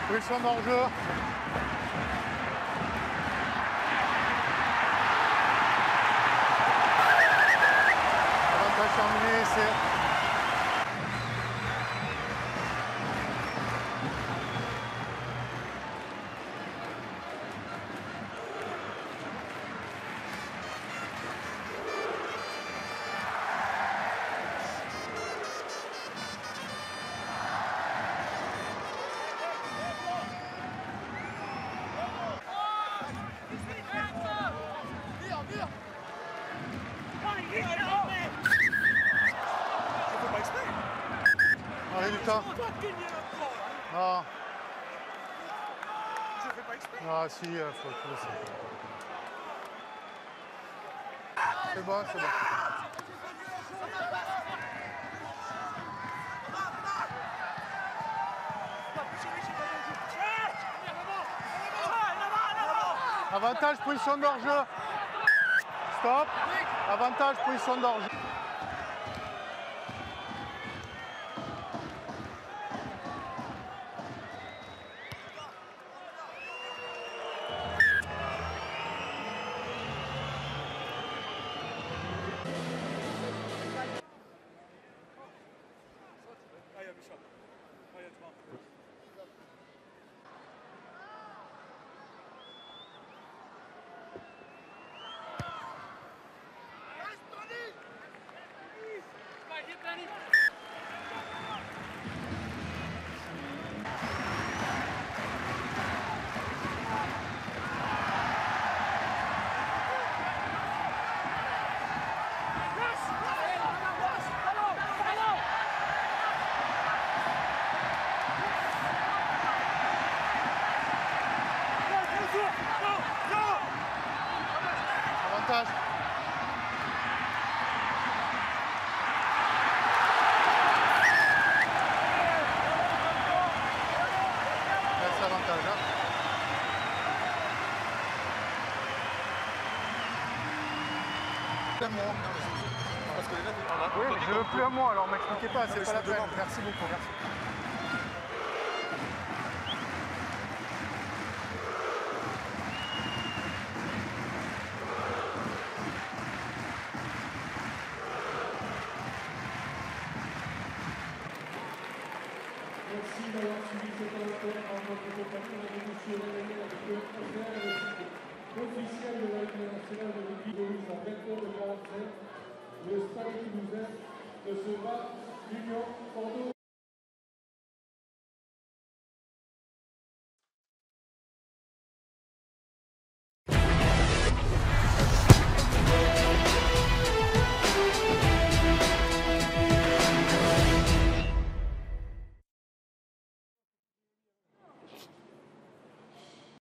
Position d'hors-jeu. Avantage terminé, c'est... Un résultat. Ah. Je fais pas exprès. Ah si, faut le laisser. C'est bon, c'est bon. Avantage, position d'hors-jeu. Stop. Avantage, position d'hors-jeu. Avantage. Merci, avantage. Hein. Parce que les lettres, on a. Oui, mais je veux plus à moi, alors m'expliquez pas, c'est pas la peine. Merci beaucoup. Merci. Merci d'avoir suivi cette rencontre en votre compagnie de M. René avec le transfert et le site officiel de la Ligue nationale de rugby de mise en 22 de 47. Le stade toulousain de ce match Union Bordeaux.